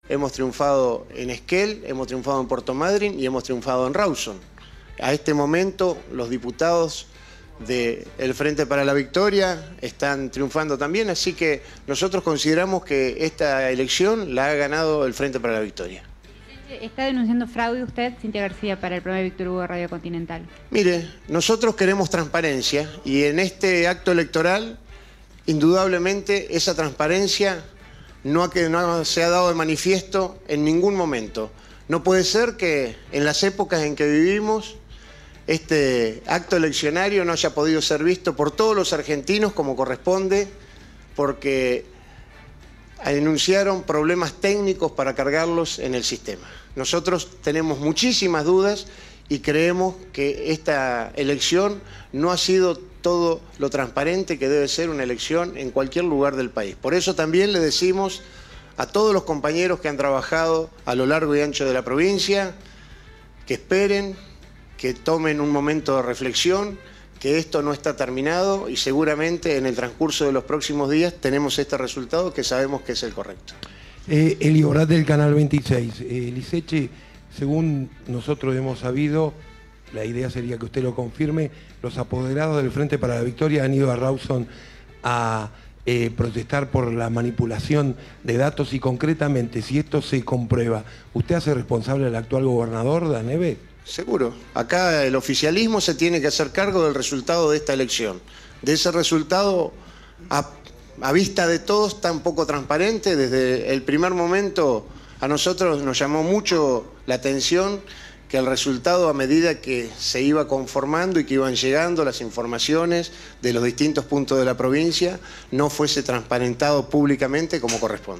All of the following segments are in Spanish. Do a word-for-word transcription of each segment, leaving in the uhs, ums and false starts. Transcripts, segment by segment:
hemos triunfado en Esquel, hemos triunfado en Puerto Madryn y hemos triunfado en Rawson. A este momento los diputados del Frente para la Victoria están triunfando también, así que nosotros consideramos que esta elección la ha ganado el Frente para la Victoria. ¿Está denunciando fraude usted, Cintia García, para el programa de Víctor Hugo de Radio Continental? Mire, nosotros queremos transparencia y en este acto electoral, indudablemente, esa transparencia no, ha, que, no se ha dado de manifiesto en ningún momento. No puede ser que en las épocas en que vivimos, este acto eleccionario no haya podido ser visto por todos los argentinos como corresponde, porque anunciaron problemas técnicos para cargarlos en el sistema. Nosotros tenemos muchísimas dudas y creemos que esta elección no ha sido todo lo transparente que debe ser una elección en cualquier lugar del país. Por eso también le decimos a todos los compañeros que han trabajado a lo largo y ancho de la provincia que esperen, que tomen un momento de reflexión, que esto no está terminado y seguramente en el transcurso de los próximos días tenemos este resultado que sabemos que es el correcto. Eh, Eli Obrat del Canal veintiséis. Eh, Liceche, según nosotros hemos sabido, la idea sería que usted lo confirme, los apoderados del Frente para la Victoria han ido a Rawson a eh, protestar por la manipulación de datos y concretamente, si esto se comprueba, ¿usted hace responsable al actual gobernador, Daneve? Seguro. Acá el oficialismo se tiene que hacer cargo del resultado de esta elección. De ese resultado, a, a vista de todos, tan poco transparente. Desde el primer momento a nosotros nos llamó mucho la atención que el resultado, a medida que se iba conformando y que iban llegando las informaciones de los distintos puntos de la provincia, no fuese transparentado públicamente como corresponde.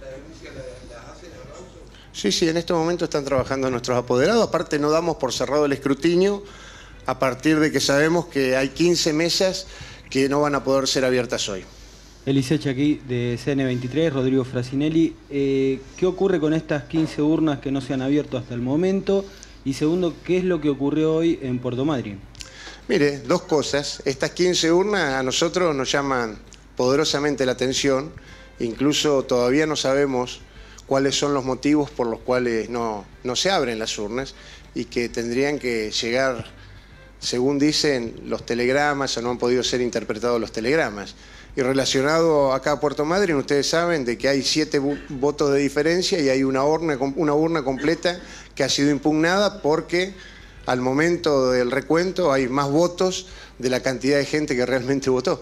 Sí, sí, en este momento están trabajando nuestros apoderados. Aparte no damos por cerrado el escrutinio a partir de que sabemos que hay quince mesas que no van a poder ser abiertas hoy. Eliseche aquí de C N veintitrés, Rodrigo Frasinelli. Eh, ¿Qué ocurre con estas quince urnas que no se han abierto hasta el momento? Y segundo, ¿qué es lo que ocurrió hoy en Puerto Madryn? Mire, dos cosas. Estas quince urnas a nosotros nos llaman poderosamente la atención. Incluso todavía no sabemos cuáles son los motivos por los cuales no, no se abren las urnas y que tendrían que llegar, según dicen, los telegramas o no han podido ser interpretados los telegramas. Y relacionado acá a Puerto Madryn, ustedes saben de que hay siete votos de diferencia y hay una urna, una urna completa que ha sido impugnada porque al momento del recuento hay más votos de la cantidad de gente que realmente votó.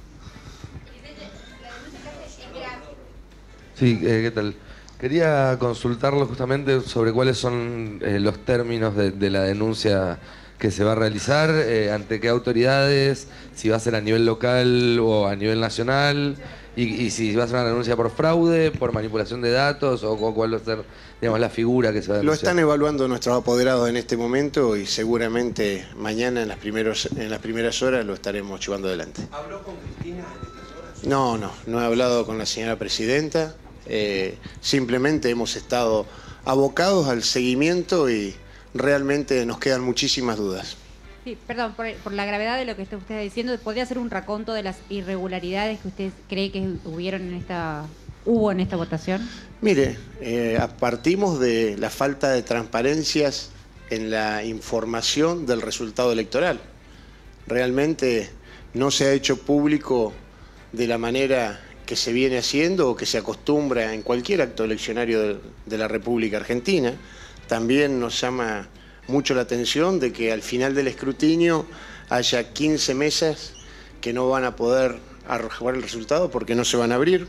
Sí, eh, ¿qué tal? Quería consultarlo justamente sobre cuáles son eh, los términos de, de la denuncia que se va a realizar, eh, ante qué autoridades, si va a ser a nivel local o a nivel nacional, y, y si va a ser una denuncia por fraude, por manipulación de datos, o, o cuál va a ser, digamos, la figura que se va a denunciar. Lo están evaluando nuestros apoderados en este momento y seguramente mañana en las, primeros, en las primeras horas lo estaremos llevando adelante. ¿Habló con Cristina en estas horas? No, no, no he hablado con la señora presidenta. Eh, simplemente hemos estado abocados al seguimiento y realmente nos quedan muchísimas dudas. Sí, perdón, por, por la gravedad de lo que está usted diciendo, ¿podría hacer un raconto de las irregularidades que usted cree que hubieron en esta, hubo en esta votación? Mire, eh, partimos de la falta de transparencias en la información del resultado electoral. Realmente no se ha hecho público de la manera que se viene haciendo o que se acostumbra en cualquier acto eleccionario de, de la República Argentina. También nos llama mucho la atención de que al final del escrutinio haya quince mesas que no van a poder arrojar el resultado porque no se van a abrir.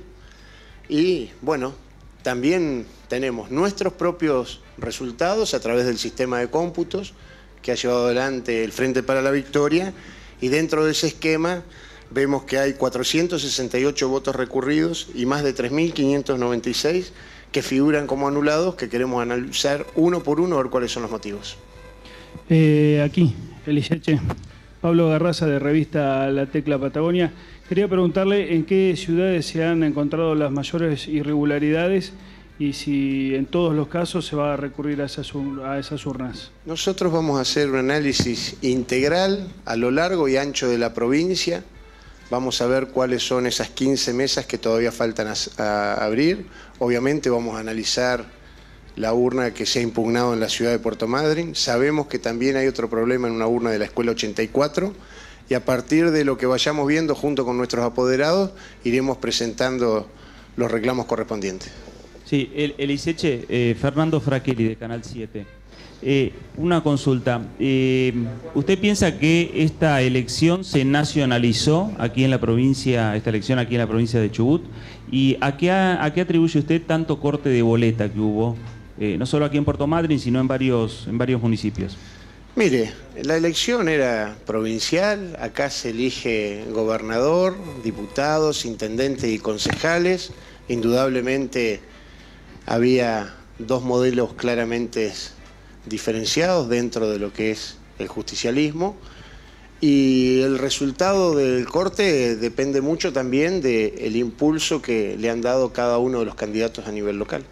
Y bueno, también tenemos nuestros propios resultados a través del sistema de cómputos que ha llevado adelante el Frente para la Victoria, y dentro de ese esquema vemos que hay cuatrocientos sesenta y ocho votos recurridos y más de tres mil quinientos noventa y seis que figuran como anulados, que queremos analizar uno por uno a ver cuáles son los motivos. Eh, aquí, Eliseche, Pablo Garraza de revista La Tecla Patagonia. Quería preguntarle en qué ciudades se han encontrado las mayores irregularidades y si en todos los casos se va a recurrir a esas, a esas urnas. Nosotros vamos a hacer un análisis integral a lo largo y ancho de la provincia Vamos a ver cuáles son esas quince mesas que todavía faltan a, a abrir. Obviamente vamos a analizar la urna que se ha impugnado en la ciudad de Puerto Madryn. Sabemos que también hay otro problema en una urna de la Escuela ochenta y cuatro y a partir de lo que vayamos viendo junto con nuestros apoderados iremos presentando los reclamos correspondientes. Sí, el, el Iseche, eh, Fernando Fraquelli de Canal siete. Eh, una consulta. Eh, ¿Usted piensa que esta elección se nacionalizó aquí en la provincia, esta elección aquí en la provincia de Chubut? ¿Y a qué, a qué atribuye usted tanto corte de boleta que hubo, eh, no solo aquí en Puerto Madryn, sino en varios, en varios municipios? Mire, la elección era provincial, acá se elige gobernador, diputados, intendentes y concejales. Indudablemente había dos modelos claramente diferenciados dentro de lo que es el justicialismo y el resultado del corte depende mucho también del impulso que le han dado cada uno de los candidatos a nivel local.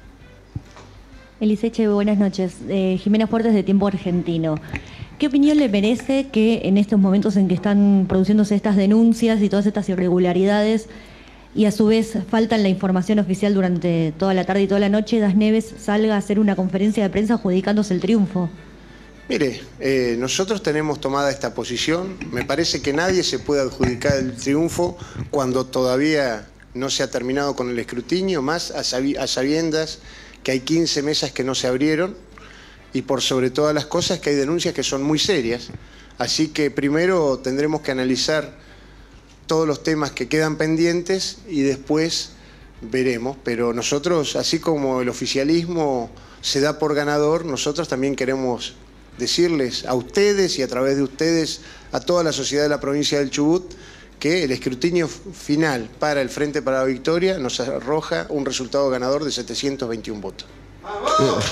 Eliseche, buenas noches. Eh, Jimena Fuertes de Tiempo Argentino. ¿Qué opinión le merece que en estos momentos en que están produciéndose estas denuncias y todas estas irregularidades y a su vez faltan la información oficial durante toda la tarde y toda la noche, Das Neves salga a hacer una conferencia de prensa adjudicándose el triunfo? Mire, eh, nosotros tenemos tomada esta posición. Me parece que nadie se puede adjudicar el triunfo cuando todavía no se ha terminado con el escrutinio, más a, sabi a sabiendas que hay quince mesas que no se abrieron y por sobre todas las cosas que hay denuncias que son muy serias. Así que primero tendremos que analizar todos los temas que quedan pendientes y después veremos. Pero nosotros, así como el oficialismo se da por ganador, nosotros también queremos decirles a ustedes y a través de ustedes a toda la sociedad de la provincia del Chubut que el escrutinio final para el Frente para la Victoria nos arroja un resultado ganador de setecientos veintiún votos. ¡Vamos!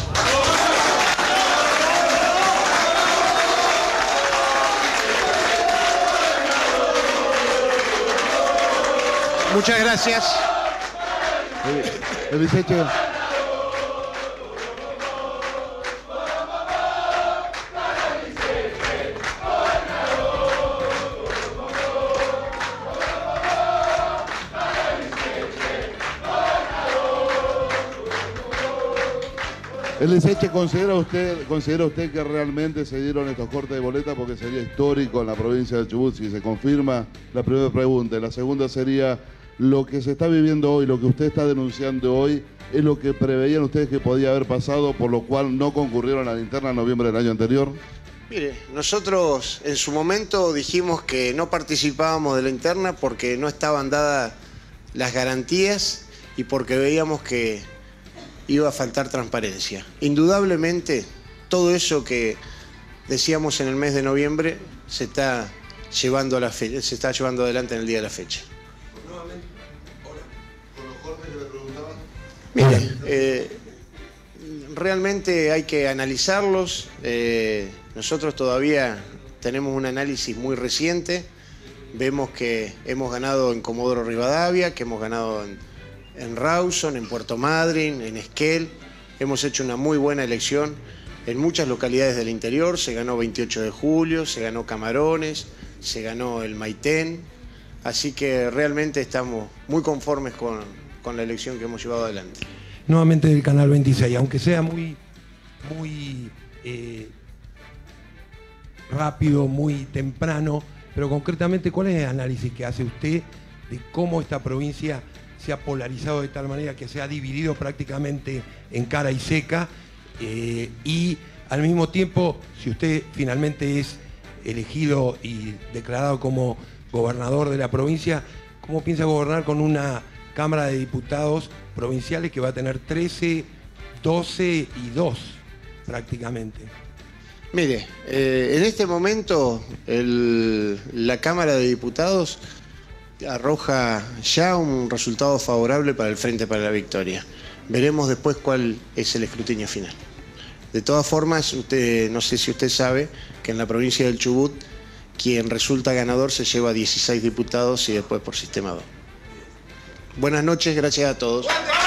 Muchas gracias. Eliseche. Eliseche, ¿considera usted, ¿considera usted que realmente se dieron estos cortes de boleta porque sería histórico en la provincia de Chubut si se confirma? La primera pregunta. Y la segunda sería, lo que se está viviendo hoy, lo que usted está denunciando hoy, ¿es lo que preveían ustedes que podía haber pasado, por lo cual no concurrieron a la interna en noviembre del año anterior? Mire, nosotros en su momento dijimos que no participábamos de la interna porque no estaban dadas las garantías y porque veíamos que iba a faltar transparencia. Indudablemente, todo eso que decíamos en el mes de noviembre se está llevando, a la fe se está llevando adelante en el día de la fecha. Mire, eh, realmente hay que analizarlos. Eh, nosotros todavía tenemos un análisis muy reciente. Vemos que hemos ganado en Comodoro Rivadavia, que hemos ganado en, en Rawson, en Puerto Madryn, en Esquel. Hemos hecho una muy buena elección en muchas localidades del interior. Se ganó veintiocho de julio, se ganó Camarones, se ganó el Maitén. Así que realmente estamos muy conformes con, con la elección que hemos llevado adelante. Nuevamente del Canal veintiséis, aunque sea muy, muy eh, rápido, muy temprano, pero concretamente, ¿cuál es el análisis que hace usted de cómo esta provincia se ha polarizado de tal manera que se ha dividido prácticamente en cara y seca? Eh, y al mismo tiempo, si usted finalmente es elegido y declarado como gobernador de la provincia, ¿cómo piensa gobernar con una Cámara de Diputados provinciales que va a tener trece, doce y dos prácticamente? Mire, eh, en este momento el, la Cámara de Diputados arroja ya un resultado favorable para el Frente para la Victoria. Veremos después cuál es el escrutinio final. De todas formas, usted, no sé si usted sabe que en la provincia del Chubut quien resulta ganador se lleva dieciséis diputados y después por sistema dos. Buenas noches, gracias a todos.